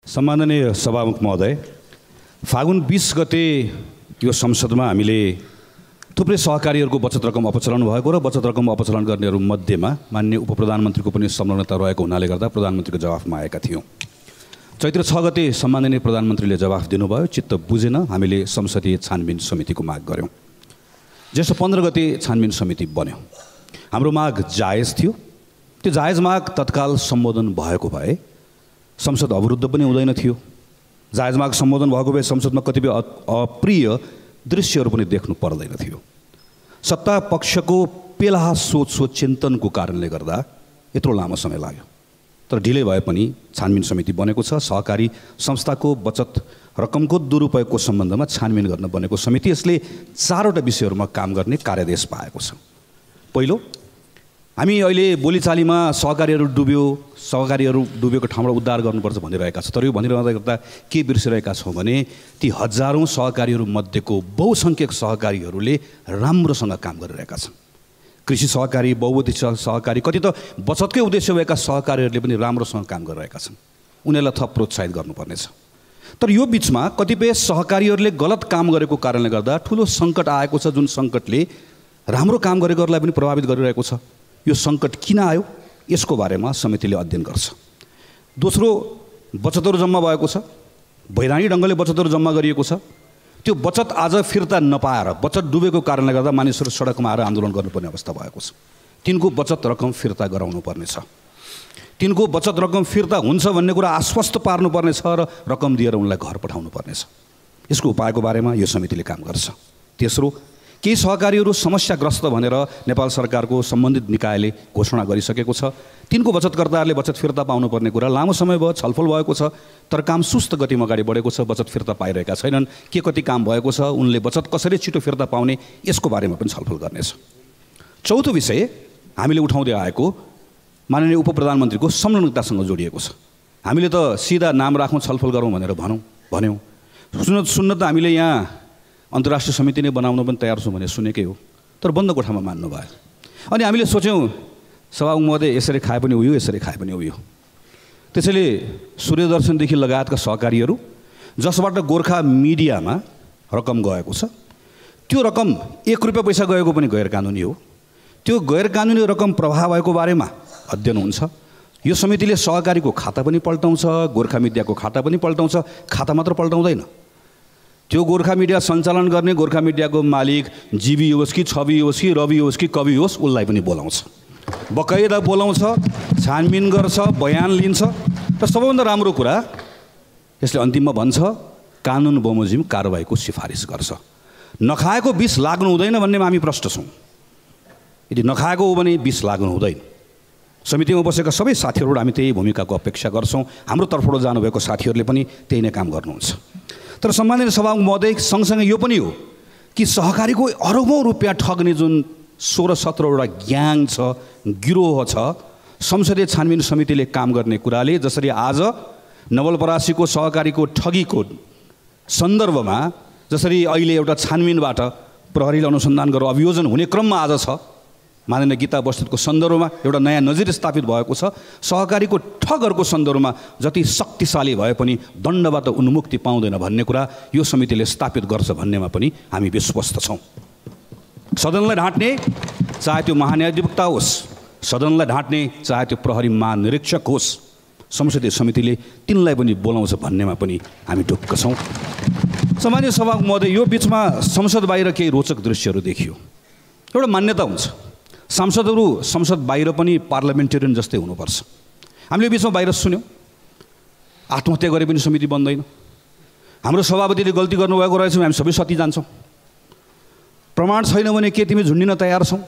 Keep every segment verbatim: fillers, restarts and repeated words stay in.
सम्माननीय सभामुख महोदय, फागुन बीस गते यो संसदमा हामीले थुप्रै सहकारीहरूको बचत रकम अपचलन भएको र बचत रकम अपचलन गर्नेहरू मध्येमा माननीय उपप्रधानमन्त्रीको पनि संलग्नता रहेको हुनाले गर्दा प्रधानमन्त्रीको जवाफमा आएका थियौँ। चैत्र छ गते सम्माननीय प्रधानमन्त्रीले जवाफ दिनुभयो, चित्त बुझेन, हामीले संसदीय छानबिन समितिको माग गऱ्यौँ। जेष्ठ पन्ध्र गते छानबिन समिति बन्यो। हाम्रो माग जायज थियो। त्यो जायज माग तत्काल सम्बोधन भएको भए संसद अवरुद्ध पनि हुँदैन थियो। जायज माग सम्बोधन भएको भए संसदमा कतिपय अप्रिय दृश्यहरू पनि देख्नु पर्दैन थियो। सत्ता पक्षको पेलाहा सोच सोच चिन्तनको कारणले गर्दा यत्रो लामो समय लाग्यो। तर ढिलै भए पनि छानबिन समिति बनेको छ। सहकारी संस्थाको बचत रकमको दुरुपयोगको सम्बन्धमा छानबिन गर्न बनेको समिति यसले चारवटा विषयहरूमा काम गर्ने कार्यादेश पाएको छ। पहिलो, हामी अहिले बोलीचालीमा सहकारीहरू डुब्यो, सहकारीहरू डुबेको ठाउँबाट उद्धार गर्नुपर्छ भनिरहेका छौँ। तर यो भनिरहँदा गर्दा के बिर्सिरहेका छौँ भने ती हजारौँ सहकारीहरू मध्येको बहुसङ्ख्यक सहकारीहरूले राम्रोसँग काम गरिरहेका छन्। कृषि सहकारी, बहुउद्देश्य सहकारी, कति त बचतकै उद्देश्य भएका सहकारीहरूले पनि राम्रोसँग काम गरिरहेका छन्। उनीहरूलाई थप प्रोत्साहित गर्नुपर्नेछ। तर यो बिचमा कतिपय सहकारीहरूले गलत काम गरेको कारणले गर्दा ठुलो सङ्कट आएको छ, जुन सङ्कटले राम्रो काम गरेकोहरूलाई पनि प्रभावित गरिरहेको छ। यो सङ्कट किन आयो, यसको बारेमा समितिले अध्ययन गर्छ। दोस्रो, बचतहरू जम्मा भएको छ, वैधानिक ढङ्गले बचतहरू जम्मा गरिएको छ। त्यो बचत आज फिर्ता नपाएर बचत डुबेको कारणले गर्दा मानिसहरू सडकमा आएर आन्दोलन गर्नुपर्ने अवस्था भएको छ। तिनको बचत रकम फिर्ता गराउनु पर्नेछ। तिनको बचत रकम फिर्ता हुन्छ भन्ने कुरा आश्वस्त पार्नुपर्नेछ र रकम दिएर उनलाई घर पठाउनु पर्नेछ। यसको उपायको बारेमा यो समितिले काम गर्छ। तेस्रो, केही सहकारीहरू समस्याग्रस्त भनेर नेपाल सरकारको सम्बन्धित निकायले घोषणा गरिसकेको छ। तिनको बचतकर्ताहरूले बचत फिर्ता पाउनुपर्ने कुरा लामो समय भयो, छलफल भएको छ, तर काम सुस्त गतिमा अगाडि बढेको छ, बचत फिर्ता पाइरहेका छैनन्। के कति काम भएको छ, उनले बचत कसरी छिटो फिर्ता पाउने, यसको बारेमा पनि छलफल गर्नेछ। चौथो विषय हामीले उठाउँदै आएको माननीय उपप्रधानमन्त्रीको संलग्नतासँग जोडिएको छ। हामीले त सिधा नाम राखौँ, छलफल गरौँ भनेर भनौँ भन्यौँ। सुन्न सुन्न त हामीले यहाँ अन्तर्राष्ट्रिय समिति नै बनाउन पनि तयार छौँ भने सुनेकै हो, तर बन्द कोठामा मान्नु भयो। अनि हामीले सोच्यौँ सभामुख महोदय यसरी खाए पनि उयो, यसरी खाए पनि उयो। त्यसैले सूर्यदर्शनदेखि लगायतका सहकारीहरू जसबाट गोर्खा मिडियामा रकम गएको छ, त्यो रकम एक रुपियाँ पैसा गएको पनि गैर कानुनी हो। त्यो गैर कानुनी रकम प्रवाह भएको बारेमा अध्ययन हुन्छ। यो समितिले सहकारीको खाता पनि पल्टाउँछ, गोर्खा मिडियाको खाता पनि पल्टाउँछ। खाता मात्र पल्टाउँदैन, त्यो गोर्खा मिडिया सञ्चालन गर्ने गोर्खा मिडियाको मालिक जीवी होस् कि छवि होस् कि रवि होस् कि कवि होस्, उसलाई पनि बोलाउँछ, बकाइदा बोलाउँछ, छानबिन गर्छ, बयान लिन्छ। र सबैभन्दा राम्रो कुरा यसले अन्तिममा भन्छ कानुन बमोजिम कारबाहीको सिफारिस गर्छ। नखाएको विष लाग्नु हुँदैन भन्नेमा हामी प्रष्ट छौँ। यदि नखाएको हो भने विष लाग्नु हुँदैन। समितिमा बसेका सबै साथीहरूबाट हामी त्यही भूमिकाको अपेक्षा गर्छौँ। हाम्रो तर्फबाट जानुभएको साथीहरूले पनि त्यही नै काम गर्नुहुन्छ। तर सम्माननीय सभामुख महोदय, सँगसँगै यो पनि हो कि सहकारीको अरबौँ रुपियाँ ठग्ने जुन सोह्र सत्रवटा ग्याङ छ, गिरोह छ, संसदीय छानबिन समितिले काम गर्ने कुराले जसरी आज नवलपरासीको सहकारीको ठगीको सन्दर्भमा जसरी अहिले एउटा छानबिनबाट प्रहरीले अनुसन्धान गरेर अभियोजन हुने क्रममा आज छ, माननीय गीता बस्नेतको सन्दर्भमा एउटा नयाँ नजिर स्थापित भएको छ। सहकारीको ठगहरूको सन्दर्भमा जति शक्तिशाली भए पनि दण्डबाट उन्मुक्ति पाउँदैन भन्ने कुरा यो समितिले स्थापित गर्छ भन्नेमा पनि हामी विश्वस्त छौँ। सदनलाई ढाँट्ने चाहे त्यो महान्यायाधिवक्ता होस्, सदनलाई ढाँट्ने चाहे त्यो प्रहरी महानिरीक्षक होस्, संसदीय समितिले तिनलाई पनि बोलाउँछ भन्नेमा पनि हामी ढुक्क छौँ। सामान्य सभामुख महोदय, यो बिचमा संसद बाहिर केही रोचक दृश्यहरू देखियो। एउटा मान्यता हुन्छ, सांसदहरू संसद बाहिर पनि पार्लिमेन्टेरियन जस्तै हुनुपर्छ। हामीले बिचमा बाहिर सुन्यौँ आत्महत्या गरे पनि समिति बन्दैन, हाम्रो सभापतिले गल्ती गर्नुभएको रहेछ, हामी सबै सती जान्छौँ, प्रमाण छैन भने के तिमी झुन्डिन तयार छौँ।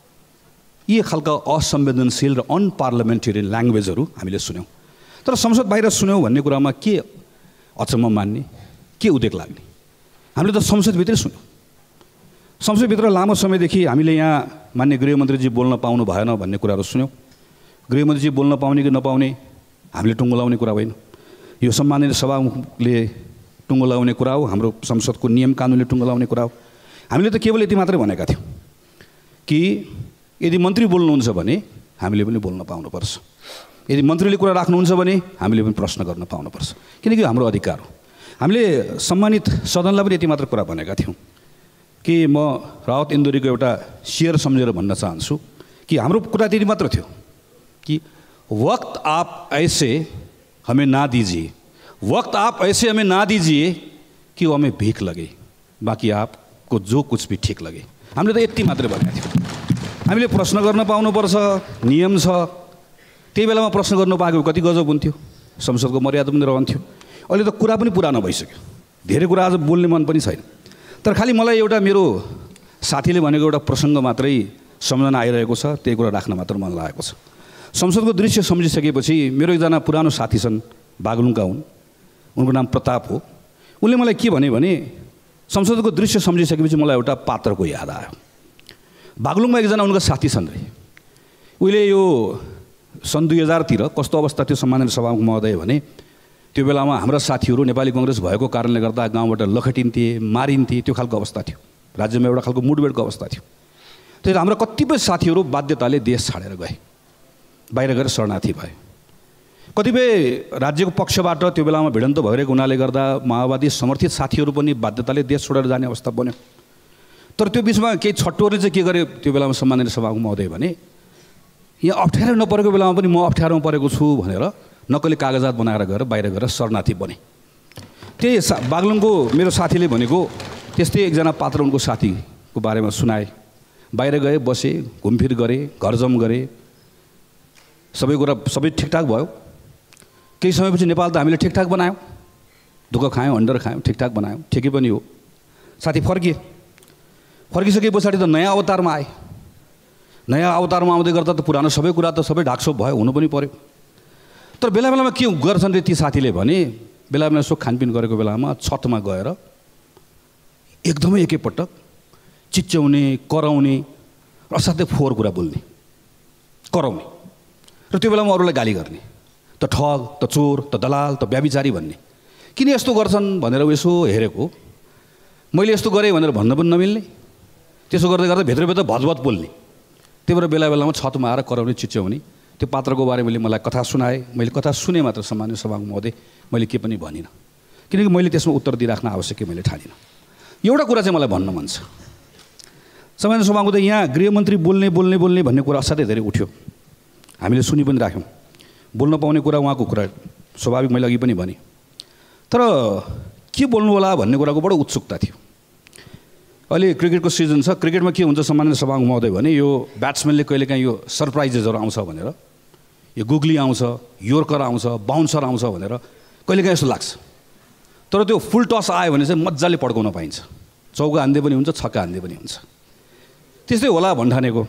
यी खालका असंवेदनशील र अनपार्लिमेन्टेरियन ल्याङ्ग्वेजहरू हामीले सुन्यौँ। तर संसद बाहिर सुन्यौँ भन्ने कुरामा के अचम्म मान्ने, के उदेक लाग्ने? हामीले त संसदभित्रै सुन्यौँ। संसदभित्र लामो समयदेखि हामीले यहाँ मान्य गृहमन्त्रीजी बोल्न पाउनु भएन भन्ने कुराहरू सुन्यौँ। गृहमन्त्रीजी बोल्न पाउने कि नपाउने हामीले टुङ्गो लाउने कुरा होइन, यो सम्माननीय सभामुखले टुङ्गो लाउने कुरा हो, हाम्रो संसदको नियम कानुनले टुङ्गो लाउने कुरा हो। हामीले त केवल यति मात्रै भनेका थियौँ कि यदि मन्त्री बोल्नुहुन्छ भने हामीले पनि बोल्न पाउनुपर्छ। यदि मन्त्रीले कुरा राख्नुहुन्छ भने हामीले पनि प्रश्न गर्न पाउनुपर्छ, किनकि हाम्रो अधिकार हो। हामीले सम्मानित सदनलाई पनि यति मात्र कुरा भनेका थियौँ कि म रावत इन्दुरीको एउटा शेयर सम्झेर भन्न चाहन्छु कि हाम्रो कुरा त्यति मात्र थियो कि वक्त आप ऐसे हमें ना दीजिए, वक्त आप ऐसे हमें ना दीजिए कि वो हमें भीख लगे, बाँकी आपको जो कुछ भी ठिक लगे। हामीले त यति मात्रै भनेका थियौँ। हामीले प्रश्न गर्न पाउनुपर्छ, नियम छ। त्यही बेलामा प्रश्न गर्नु पाएको कति गजब हुन्थ्यो, संसदको मर्यादा पनि रहन्थ्यो। अहिले त कुरा पनि पुरानो भइसक्यो, धेरै कुरा आज बोल्ने मन पनि छैन। तर खालि मलाई एउटा मेरो साथीले भनेको एउटा प्रसङ्ग मात्रै सम्झना आइरहेको छ, त्यही कुरा राख्न मात्र मन लागेको छ। संसदको दृश्य सम्झिसकेपछि मेरो एकजना पुरानो साथी छन्, बागलुङका हुन्, उनको नाम प्रताप हो। उनले मलाई के भने भने संसदको दृश्य सम्झिसकेपछि मलाई एउटा पात्रको याद आयो। बागलुङमा एकजना उनका साथी छन् रे, उहिले यो सन् दुई हजारतिर कस्तो अवस्था थियो सम्माननीय सभामुख महोदय भने त्यो बेलामा हाम्रा साथीहरू नेपाली कङ्ग्रेस भएको कारणले गर्दा गाउँबाट लखटिन्थे, मारिन्थे, त्यो खालको अवस्था थियो। राज्यमा एउटा खालको मुडभेडको अवस्था थियो। त्यही हाम्रो कतिपय साथीहरू बाध्यताले देश छाडेर गए, बाहिर गएर शरणार्थी भए। कतिपय राज्यको पक्षबाट त्यो बेलामा भिडन्त भइरहेको हुनाले गर्दा माओवादी समर्थित साथीहरू पनि बाध्यताले देश छोडेर जाने अवस्था बन्यो। तर त्यो बिचमा केही छट्टुहरूले चाहिँ के गरे त्यो बेलामा सम्माननीय सभामुख महोदय भने यहाँ अप्ठ्यारो नपरेको बेलामा पनि म अप्ठ्यारोमा परेको छु भनेर नक्कली कागजात बनाएर गएर बाहिर गएर शरणार्थी बने। त्यही सा बागलुङको मेरो साथीले भनेको त्यस्तै एकजना पात्र उनको साथीको बारेमा सुनाए। बाहिर गए, बसे, घुमफिर गरे, घरजम गरे, सबै कुरा सबै ठिकठाक भयो। केही समयपछि नेपाल त हामीले ठिकठाक बनायौँ, दुःख खायौँ, अन्डर खायौँ, ठिकठाक बनायौँ, ठिकै पनि हो। साथी फर्किए, फर्किसके पछाडि त नयाँ अवतारमा आए। नयाँ अवतारमा आउँदै गर्दा त पुरानो सबै कुरा त सबै ढाकछोप भयो, हुनु पनि पर्यो। तर बेला बेलामा के गर्छन् रे ती साथीले भने बेला बेला यसो खानपिन गरेको बेलामा छतमा गएर एकदमै एकैपटक चिच्याउने, कराउने र असाध्यै फोहोर कुरा बोल्ने, कराउने र त्यो बेलामा अरूलाई गाली गर्ने, त ठग, त चोर, त दलाल, त व्याभिचारी भन्ने। किन यस्तो गर्छन् भनेर यसो हेरेको, मैले यस्तो गरेँ भनेर भन्न पनि नमिल्ने, त्यसो गर्दै गर्दा भित्रभित्र भजभज बोल्ने। त्यही भएर बेला बेलामा छतमा आएर कराउने, चिच्याउने। त्यो पात्रको बारेमा मैले मलाई कथा सुनाएँ, मैले कथा सुने मात्र सम्माननीय सभामुख महोदय, मैले के पनि भनिनँ, किनकि मैले त्यसमा उत्तर दिइराख्न आवश्यक मैले ठानिनँ। एउटा कुरा चाहिँ मलाई भन्न मन छ, सम्माननीय सभामुख महोदय, यहाँ गृहमन्त्री बोल्ने बोल्ने बोल्ने भन्ने कुरा असाध्यै धेरै उठ्यो, हामीले सुनि पनि राख्यौँ। बोल्न पाउने कुरा उहाँको कुरा स्वाभाविक, मैले अघि पनि भने। तर के बोल्नु होला भन्ने कुराको बडो उत्सुकता थियो। अहिले क्रिकेटको सिजन छ, क्रिकेटमा के हुन्छ सम्माननीय सभामुख महोदय भने यो ब्याट्सम्यानले कहिलेकाहीँ यो सरप्राइजेसहरू आउँछ भनेर, यो गुगली आउँछ, योर्कर आउँछ, बााउन्सर आउँछ भनेर कहिलेकाहीँ यस्तो लाग्छ। तर त्यो फुल टस आयो भने चाहिँ मजाले पड्काउन पाइन्छ, चौका हान्दै पनि हुन्छ, छक्का हान्दै पनि हुन्छ। त्यस्तै होला भन्ठानेको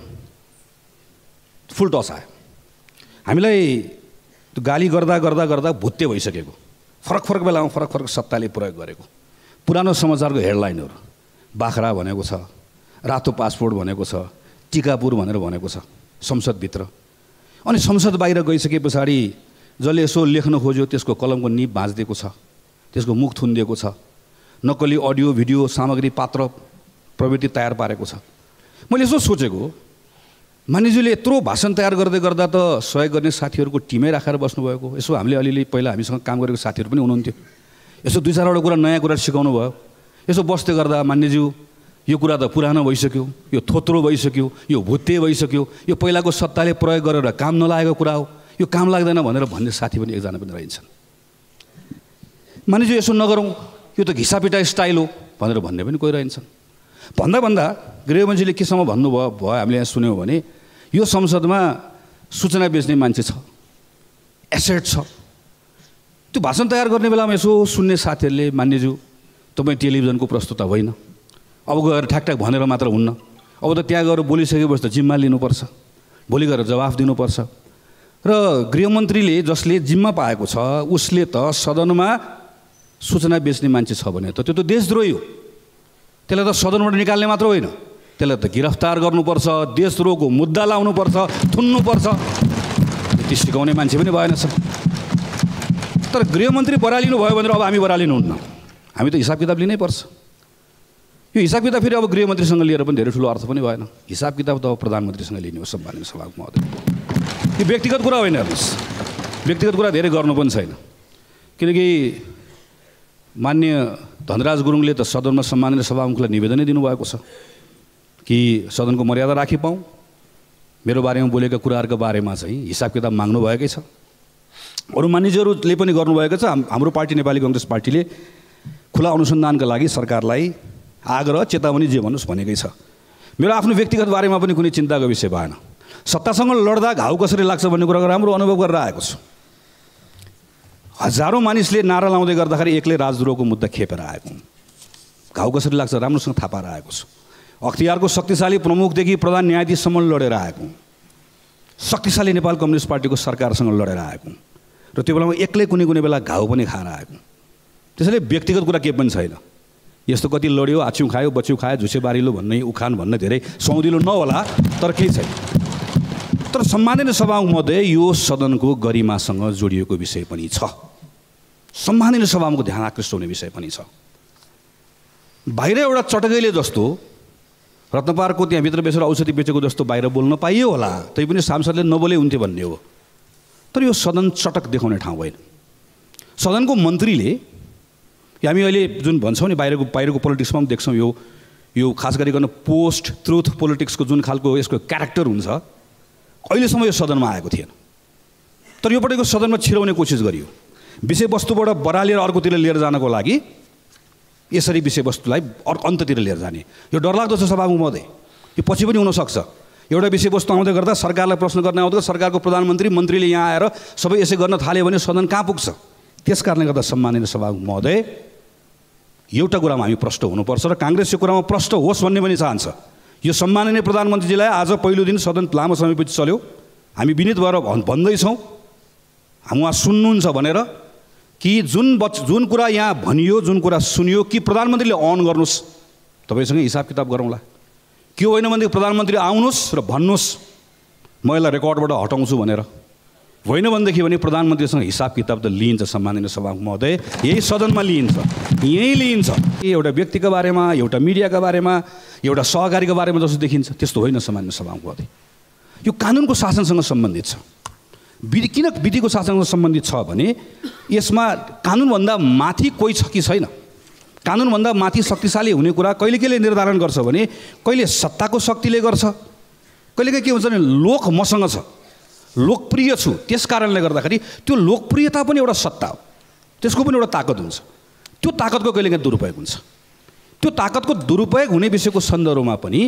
फुल टस आयो, हामीलाई त्यो गाली गर्दा गर्दा गर्दा भुत्ते भइसकेको, फरक फरक बेलामा फरक फरक सत्ताले प्रयोग गरेको पुरानो समाचारको हेडलाइनहरू, बाख्रा भनेको छ, रातो पासपोर्ट भनेको छ, टिकापुर भनेर भनेको छ संसदभित्र। अनि संसद बाहिर गइसके पछाडि जसले यसो लेख्न खोज्यो त्यसको कलमको निब भाँचिदिएको छ, त्यसको मुख थुनिदिएको छ, नक्कली अडियो भिडियो सामग्री पात्र प्रवृत्ति तयार पारेको छ। मैले यसो सोचेको, मानिसले यत्रो भाषण तयार गर्दै गर्दा त सहयोग गर्ने साथीहरूको टिमै राखेर बस्नुभएको। यसो हामीले अलिअलि पहिला हामीसँग काम गरेको साथीहरू पनि हुनुहुन्थ्यो, यसो दुई चारवटा कुरा नयाँ कुरा सिकाउनु भयो। यसो बस्दै गर्दा मान्यज्यू यो कुरा त पुरानो भइसक्यो, यो थोत्रो भइसक्यो, यो भुत्ते भइसक्यो, यो पहिलाको सत्ताले प्रयोग गरेर काम नलागेको कुरा हो, यो काम लाग्दैन भनेर भन्ने साथी पनि एकजना पनि रहन्छन्। मानिसज्यू यसो नगरौँ, यो त घिसापिटा स्टाइल हो भनेर भन्ने पनि कोही रहन्छन्। भन्दा भन्दा गृहमन्त्रीले केसम्म भन्नुभयो भयो हामीले यहाँ सुन्यौँ भने यो संसदमा सूचना बेच्ने मान्छे छ, एसेट छ। त्यो भाषण तयार गर्ने बेलामा यसो सुन्ने साथीहरूले मान्यज्यू तपाईँ टेलिभिजनको प्रस्तुता होइन, अब गएर ठ्याकठ्याक भनेर मात्र हुन्न, अब त त्यहाँ गएर बोलिसकेपछि त जिम्मा लिनुपर्छ, भोलि गएर जवाफ दिनुपर्छ। र गृहमन्त्रीले जसले जिम्मा पाएको छ उसले त सदनमा सूचना बेच्ने मान्छे छ भने त त्यो त देशद्रोही हो। त्यसलाई त सदनबाट निकाल्ने मात्र होइन, त्यसलाई त गिरफ्तार गर्नुपर्छ, देशद्रोहको मुद्दा लाउनुपर्छ, थुन्नुपर्छ। त्यति सिकाउने मान्छे पनि भएन छ। तर गृहमन्त्री बरालिनु भयो भनेर अब हामी बरालिनुहुन्न, हामी त हिसाब किताब लिनै पर्छ। यो हिसाब किताब फेरि अब गृहमन्त्रीसँग लिएर पनि धेरै ठुलो अर्थ पनि भएन। हिसाब किताब त अब प्रधानमन्त्रीसँग लिने हो सम्माननीय सभामुख महोदय। यो व्यक्तिगत कुरा होइन हेर्नुहोस्, व्यक्तिगत कुरा धेरै गर्नु पनि छैन, किनकि मान्य धनराज गुरुङले त सदनमा सम्माननीय सभामुखलाई निवेदनै दिनुभएको छ कि सदनको मर्यादा राखी पाऊँ, मेरो बारेमा बोलेका कुराहरूका बारेमा चाहिँ हिसाब किताब माग्नुभएकै छ। अरू मानिसहरूले पनि गर्नुभएको छ। हाम्रो पार्टी नेपाली कांग्रेस पार्टीले खुला अनुसन्धानका लागि सरकारलाई आग्रह चेतावनी जे भन्नुहोस् भनेकै छ। मेरो आफ्नो व्यक्तिगत बारेमा पनि कुनै चिन्ताको विषय भएन। सत्तासँग लड्दा घाउ कसरी लाग्छ भन्ने कुराको राम्रो अनुभव गरेर आएको छु। हजारौँ मानिसले नारा लाउँदै गर्दाखेरि एक्लै राजद्रोहको मुद्दा खेपेर आएको, घाउ कसरी लाग्छ राम्रोसँग थाहा पाएर आएको छु। अख्तियारको शक्तिशाली प्रमुखदेखि प्रधान न्यायाधीशसम्म लडेर आएको, शक्तिशाली नेपाल कम्युनिस्ट पार्टीको सरकारसँग लडेर आएको र त्यो बेलामा एक्लै कुनै कुनै बेला घाउ पनि खाएर आएको। त्यसैले व्यक्तिगत कुरा केही पनि छैन। यस्तो कति लड्यो, आछ्यौँ खायो, बच्यौँ खायो, झुसे बारिलो भन्ने उखान भन्ने धेरै सौदिलो नहोला, तर केही छैन। तर सम्माननीय सभामुख महोदय, यो सदनको गरिमासँग जोडिएको विषय पनि छ। सम्माननीय सभामुखको ध्यान आकृष्ट हुने विषय पनि छ। बाहिर एउटा चटकैले जस्तो रत्नपारको त्यहाँभित्र बेचेर औषधि बेचेको जस्तो बाहिर बोल्न पाइयो होला, तै पनि सांसदले नबोले हुन्थ्यो भन्ने हो। तर यो सदन चटक देखाउने ठाउँ होइन। सदनको मन्त्रीले हामी अहिले जुन भन्छौँ नि बाहिरको बाहिरको पोलिटिक्समा पनि देख्छौँ, यो यो खास गरिकन पोस्ट ट्रुथ पोलिटिक्सको जुन खालको यसको क्यारेक्टर हुन्छ, अहिलेसम्म यो सदनमा आएको थिएन। तर यो पटकको सदनमा छिराउने कोसिस गरियो। विषयवस्तुबाट बरालेर अर्कोतिर लिएर जानको लागि यसरी विषयवस्तुलाई अर्को अन्ततिर लिएर जाने, यो डरलाग्दो छ सभामुख महोदय। यो पछि पनि हुनसक्छ। एउटा विषयवस्तु आउँदै गर्दा सरकारलाई प्रश्न गर्न आउँदा सरकारको प्रधानमन्त्री मन्त्रीले यहाँ आएर सबै यसै गर्न थाल्यो भने सदन कहाँ पुग्छ? त्यस कारणले गर्दा सम्माननीय सभामुख महोदय, एउटा कुरामा हामी प्रष्ट हुनुपर्छ र काङ्ग्रेस यो कुरामा प्रष्ट होस् भन्ने पनि चाहन्छ। यो सम्माननीय प्रधानमन्त्रीजीलाई आज पहिलो दिन सदन लामो समयपछि चल्यो, हामी विनीत भएर भन्दैछौँ, हामी उहाँ सुन्नुहुन्छ भनेर कि जुन बच जुन कुरा यहाँ भनियो, जुन कुरा सुनियो, कि प्रधानमन्त्रीले अन गर्नुहोस्, तपाईँसँग हिसाब किताब गरौँला। के होइन भनेदेखि प्रधानमन्त्री आउनुहोस् र भन्नुहोस् म यसलाई रेकर्डबाट हटाउँछु भनेर। होइन भनेदेखि भने प्रधानमन्त्रीसँग हिसाब किताब त लिइन्छ सम्माननीय सभामुख महोदय, यही सदनमा लिइन्छ, यहीँ लिइन्छ। एउटा व्यक्तिको बारेमा, एउटा मिडियाका बारेमा, एउटा सहकारीको बारेमा जस्तो देखिन्छ त्यस्तो होइन सम्माननीय सभामुख महोदय। यो कानुनको शासनसँग सम्बन्धित छ। विधि किन विधिको शासनसँग सम्बन्धित छ भने यसमा कानुनभन्दा माथि कोही छ कि छैन, कानुनभन्दा माथि शक्तिशाली हुने कुरा कहिले कहिले निर्धारण गर्छ भने कहिले सत्ताको शक्तिले गर्छ, कहिले कहिले के हुन्छ भने लोक मसँग छ, लोकप्रिय छु, त्यस कारणले गर्दाखेरि त्यो लोकप्रियता पनि एउटा सत्ता हो, त्यसको पनि एउटा ताकत हुन्छ। त्यो ताकतको कहिले काहीँ दुरुपयोग हुन्छ। त्यो ताकतको दुरुपयोग हुने विषयको सन्दर्भमा पनि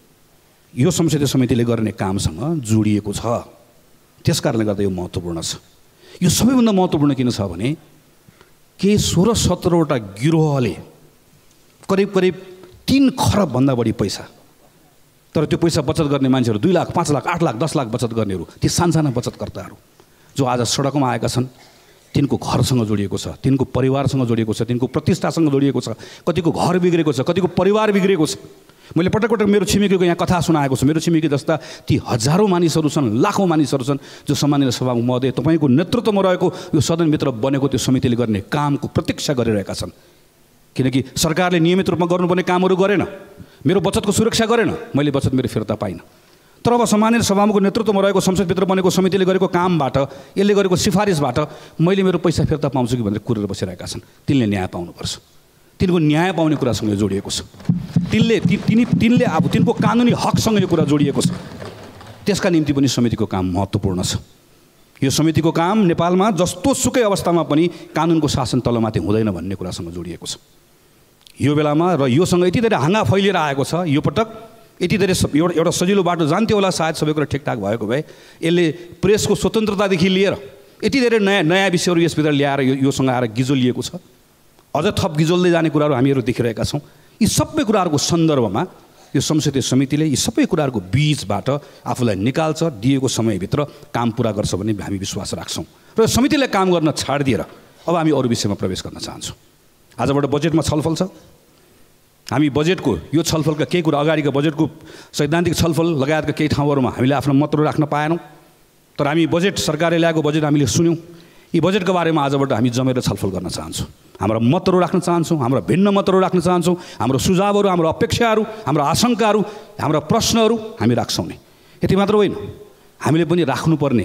यो संसदीय समितिले गर्ने कामसँग जोडिएको छ। त्यस कारणले गर्दा यो महत्त्वपूर्ण छ। यो सबैभन्दा महत्त्वपूर्ण किन छ भने केही सोह्र सत्रवटा गिरोहले करिब करिब तिन खरबभन्दा बढी पैसा, तर त्यो पैसा बचत गर्ने मान्छेहरू दुई लाख पाँच लाख आठ लाख दस लाख बचत गर्नेहरू, ती सानसाना बचतकर्ताहरू जो आज सडकमा आएका छन्, तिनको घरसँग जोडिएको छ, तिनको परिवारसँग जोडिएको छ, तिनको प्रतिष्ठासँग जोडिएको छ, कतिको घर बिग्रेको छ, कतिको परिवार बिग्रेको छ। मैले पटक पटक मेरो छिमेकीको यहाँ कथा सुनाएको छु। मेरो छिमेकी जस्ता ती हजारौँ मानिसहरू छन्, लाखौँ मानिसहरू छन् जो सम्माननीय सभामुख महोदय तपाईँको नेतृत्वमा रहेको यो सदनभित्र बनेको त्यो समितिले गर्ने कामको प्रतीक्षा गरिरहेका छन्। किनकि सरकारले नियमित रूपमा गर्नुपर्ने कामहरू गरेन, मेरो बचतको सुरक्षा गरेन, मैले बचत मेरो फिर्ता पाइनँ। तर अब सम्माननीय सभामुखको नेतृत्वमा रहेको संसदभित्र बनेको समितिले गरेको कामबाट, यसले गरेको सिफारिसबाट मैले मेरो पैसा फिर्ता पाउँछु कि भनेर कुरेर बसिरहेका छन्। तिनले न्याय पाउनुपर्छ, तिनको न्याय पाउने कुरासँग जोडिएको छ। तिनले तिनी तिनले अब तिनको कानुनी हकसँग यो कुरा जोडिएको छ। त्यसका निम्ति पनि समितिको काम महत्त्वपूर्ण छ। यो समितिको काम नेपालमा जस्तो सुकै अवस्थामा पनि कानुनको शासन तलमाथि हुँदैन भन्ने कुरासँग जोडिएको छ। यो बेलामा र योसँग यति धेरै हाँगा फैलिएर आएको छ, यो पटक यति धेरै एउटा एउटा सजिलो बाटो जान्थ्यो होला सायद सबै कुरा ठिकठाक भएको भए। यसले प्रेसको स्वतन्त्रतादेखि लिएर यति धेरै नयाँ नयाँ विषयहरू यसभित्र ल्याएर यो योसँग आएर गिजोलिएको छ। अझ थप गिजोल्दै जाने कुराहरू हामीहरू देखिरहेका छौँ। यी सबै कुराहरूको सन्दर्भमा यो संसदीय समितिले यी सबै कुराहरूको बीचबाट आफूलाई निकाल्छ, दिएको समयभित्र काम पुरा गर्छ भन्ने हामी विश्वास राख्छौँ र समितिलाई काम गर्न छाडिदिएर अब हामी अरू विषयमा प्रवेश गर्न चाहन्छौँ। आजबाट बजेटमा छलफल छ। हामी बजेटको यो छलफलका केही कुरा अगाडिको बजेटको सैद्धान्तिक छलफल लगायतका केही ठाउँहरूमा हामीले आफ्नो मतहरू राख्न पाएनौँ। तर हामी बजेट सरकारले ल्याएको बजेट हामीले सुन्यौँ। यी बजेटको बारेमा आजबाट हामी जमेर छलफल गर्न चाहन्छौँ। हाम्रा मतहरू राख्न चाहन्छौँ, हाम्रा भिन्न मतहरू राख्न चाहन्छौँ, हाम्रो सुझावहरू, हाम्रो अपेक्षाहरू, हाम्रो आशंकाहरू, हाम्रा प्रश्नहरू हामी राख्छौँ नि। यति मात्र होइन, हामीले पनि राख्नुपर्ने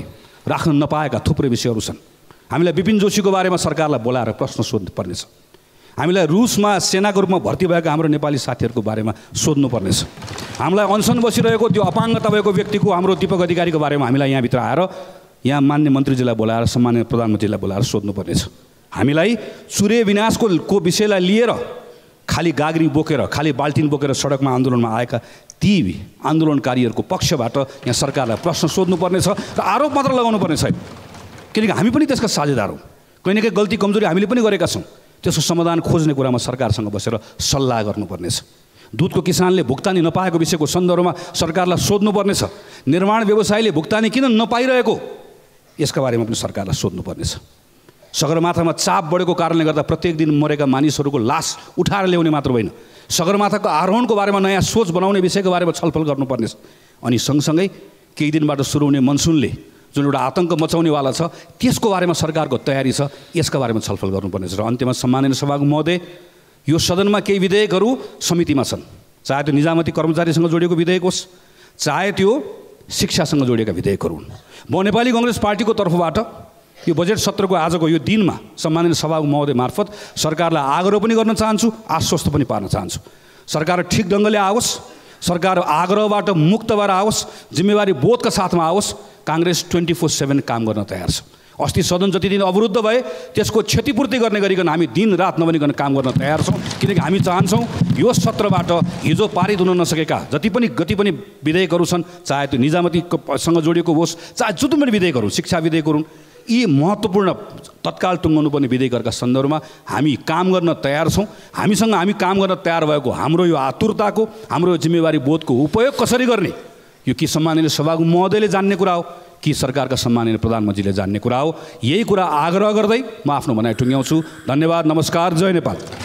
राख्न नपाएका थुप्रै विषयहरू छन्। हामीलाई विपिन जोशीको बारेमा सरकारलाई बोलाएर प्रश्न सोध्नुपर्नेछ। हामीलाई रुसमा सेनाको रूपमा भर्ती भएका हाम्रो नेपाली साथीहरूको बारेमा सोध्नुपर्नेछ। हामीलाई अनसन बसिरहेको त्यो अपाङ्गता भएको व्यक्तिको हाम्रो दीपक अधिकारीको बारेमा हामीलाई यहाँभित्र आएर यहाँ मान्य मन्त्रीजीलाई बोलाएर सम्मान्य प्रधानमन्त्रीलाई बोलाएर सोध्नुपर्नेछ। हामीलाई चुरे विनाशको को विषयलाई लिएर खाली गाग्री बोकेर खाली बाल्टिन बोकेर सडकमा आन्दोलनमा आएका ती आन्दोलनकारीहरूको पक्षबाट यहाँ सरकारलाई प्रश्न सोध्नुपर्नेछ र आरोप मात्र लगाउनु पर्ने छैन, किनकि हामी पनि त्यसका साझेदार हौँ। कहीँ न कहीँ गल्ती कमजोरी हामीले पनि गरेका छौँ। त्यसको समाधान खोज्ने कुरामा सरकारसँग बसेर सल्लाह गर्नुपर्नेछ। दुधको किसानले भुक्तानी नपाएको विषयको सन्दर्भमा सरकारलाई सोध्नुपर्नेछ। निर्माण व्यवसायीले भुक्तानी किन नपाइरहेको यसका बारेमा पनि सरकारलाई सोध्नुपर्नेछ। सगरमाथामा चाप बढेको कारणले गर्दा प्रत्येक दिन मरेका मानिसहरूको लास उठाएर ल्याउने मात्र होइन, सगरमाथाको आरोहणको बारेमा नयाँ सोच बनाउने विषयको बारेमा छलफल गर्नुपर्नेछ। अनि सँगसँगै केही दिनबाट सुरु हुने मनसुनले जुन एउटा आतङ्क मचाउनेवाला छ त्यसको बारेमा सरकारको तयारी छ, यसका बारेमा छलफल गर्नुपर्नेछ। र अन्त्यमा सम्माननीय सभाको महोदय, यो सदनमा केही विधेयकहरू समितिमा छन्, चाहे त्यो निजामती कर्मचारीसँग जोडिएको विधेयक होस्, चाहे त्यो शिक्षासँग जोडिएका विधेयकहरू हुन्। म नेपाली कङ्ग्रेस पार्टीको तर्फबाट यो बजेट सत्रको आजको यो दिनमा सम्माननीय सभाको महोदय मार्फत सरकारलाई आग्रह पनि गर्न चाहन्छु, आश्वस्त पनि पार्न चाहन्छु। सरकार ठिक ढङ्गले आओस्, सरकार आग्रहबाट मुक्त भएर आओस्, जिम्मेवारी बोधका साथमा आओस्। काङ्ग्रेस ट्वेन्टी फोर सेभेन काम गर्न तयार छ। अस्ति सदन जति दिन अवरुद्ध भए त्यसको क्षतिपूर्ति गर्ने गरिकन हामी दिन रात नभनिकन काम गर्न तयार छौँ, किनकि हामी चाहन्छौँ यो सत्रबाट हिजो पारित हुन नसकेका जति पनि गति पनि विधेयकहरू छन्, चाहे त्यो निजामतीसँग जोडिएको होस्, चाहे जुन पनि विधेयकहरू, शिक्षा विधेयकहरू, यी महत्त्वपूर्ण तत्काल टुङ्गाउनु पर्ने विधेयकहरूका सन्दर्भमा हामी काम गर्न तयार छौँ। हामीसँग हामी काम गर्न तयार भएको हाम्रो यो आतुरताको, हाम्रो यो जिम्मेवारी बोधको उपयोग कसरी गर्ने, यो कि सम्माननीय सभाको महोदयले जान्ने कुरा हो कि सरकारका सम्माननीय प्रधानमन्त्रीले जान्ने कुरा हो। यही कुरा आग्रह गर्दै म आफ्नो भनाइ टुङ्ग्याउँछु। धन्यवाद, नमस्कार, जय नेपाल।